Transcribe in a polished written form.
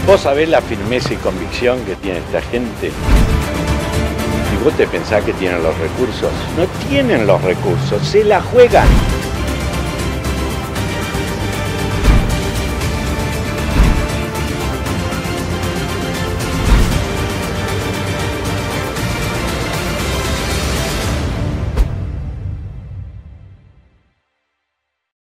Vos sabés la firmeza y convicción que tiene esta gente. Y vos te pensás que tienen los recursos. No tienen los recursos, se la juegan.